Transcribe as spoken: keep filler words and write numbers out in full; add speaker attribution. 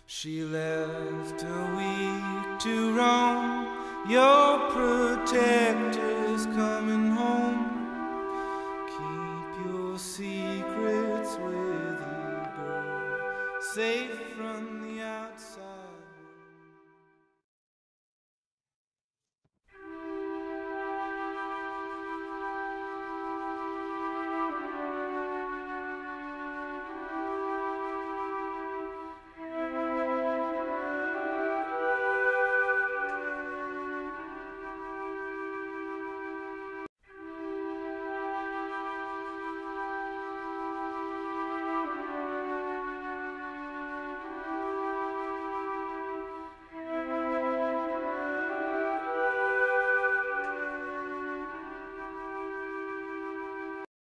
Speaker 1: She left a week to roam. Your protector's coming home. Keep your secrets with you, girl, safe from the outside.